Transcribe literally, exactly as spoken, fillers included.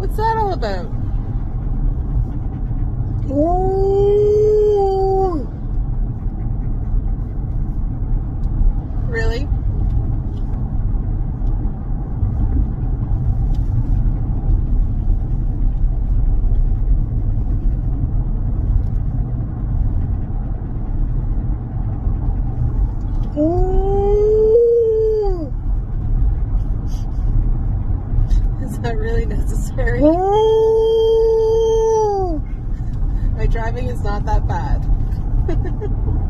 What's that all about? Ooh. Really? Ooh. Is that really necessary? Ooh. My driving is not that bad.